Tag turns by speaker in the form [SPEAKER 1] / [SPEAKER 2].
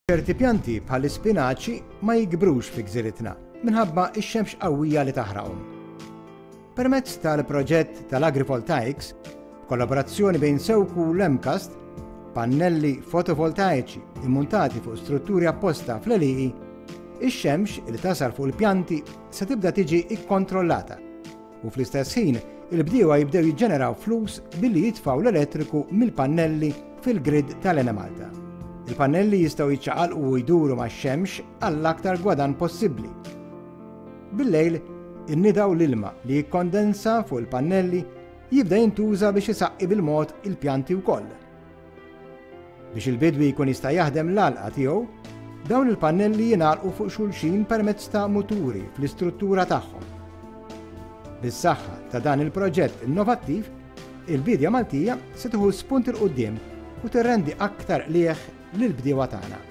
[SPEAKER 1] ċerti pjanti bħall-ispinaċi ma jikbrux fi gżiritna minħabba x-xemx qawwija li taħraqhom. Permezz tal-proġett tal-Agrivoltaics, kollaborazzjoni bejn sewku u l-MCAST, pannelli fotovoltaiċi immuntati fuq strutturi apposta fl-għelieqi, ix-xemx li tasal fuq il-pjanti se tibda tiġi ikkontrollata u fl-istess ħin il-bdiewa jibdew jiġġeneraw flus billi jitfgħu l-elettriku mill-pannelli fil-grid tal-Ena Malta. Il-pannelli jistgħu jiċċaqalqu u jduru max-xemx għall-aktar gwadan possibbli. Bil-lejl, innidaw l-ilma li jikkondensa fuq il-pannelli jibda jintuża biex isaqqi bil-mod il-pjanti wkoll. Biex il-bidwi jkun jista' jaħdem l-għalqa tiegħu, dawn il-pannelli jingħalqu fuq xulxin permezz ta' muturi fl-istruttura tagħhom. Bis-saħħa ta' dan il-proġett innovattiv, il-bidja Maltija se tieħu spunt il qudiem u tirrendi aktar qlieħ lill-bdiewa tagħna.